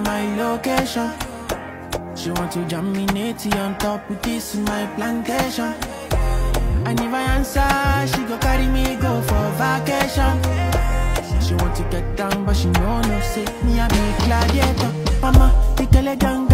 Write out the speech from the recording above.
my location. She want to jam me natty on top with this in my plantation. And if I answer, she go carry me go for vacation. She want to get down, but she know no say me I be gladiator. Mama, the girl